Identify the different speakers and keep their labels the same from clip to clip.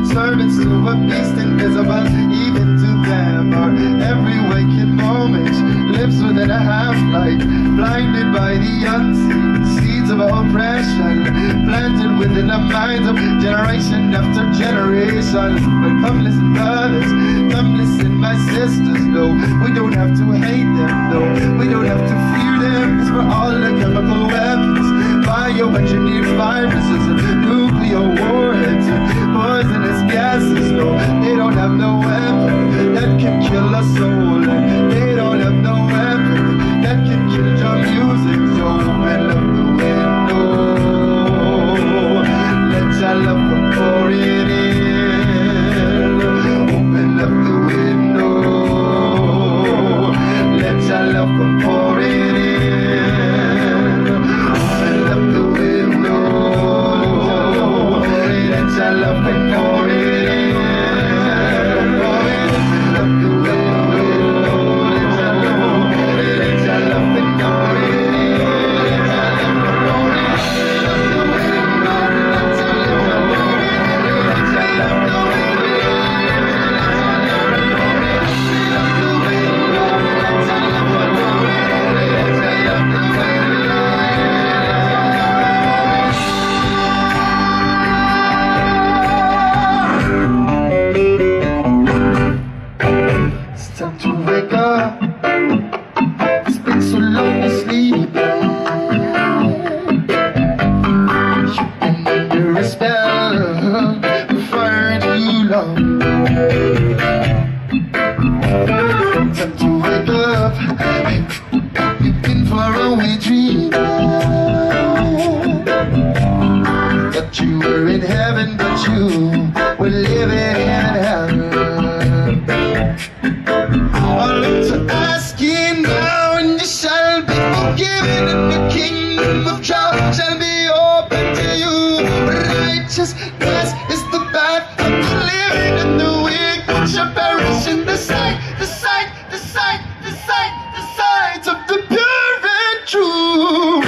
Speaker 1: servants to a beast invisible even to them. Our every waking moment lives within a half-light, blinded by the unseen seeds of oppression, planted within the minds of generation after generation. But come listen, brothers, come listen, my sisters. No, we don't have to hate them, no, we don't have to fear them, 'cause we're all the chemical weapons, bioengineered viruses and nuclear warheads and poisonous gases. No, they don't have no weapon that can kill a soul. They don't have no weapon that can kill your music. So open up the window, let your love come pouring in. Open up the window, let your love come pouring in. Open up the window, let your love come pouring in. Time to wake up. It's been so long to sleep. You've been under a spell for far too long. Time to wake up. You've been far away dreaming that you were in heaven, but you were living in hell. All to asking now, and you shall be forgiven, and the kingdom of God shall be open to you. Righteousness is the path of the living, and the wicked shall perish in the sight, the sight, the sight, the sight, the sight of the pure and true.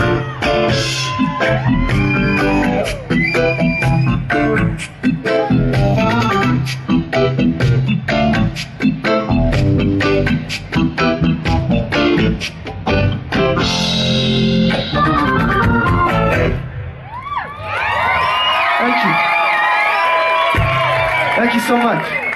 Speaker 1: Thank you. Thank you so much.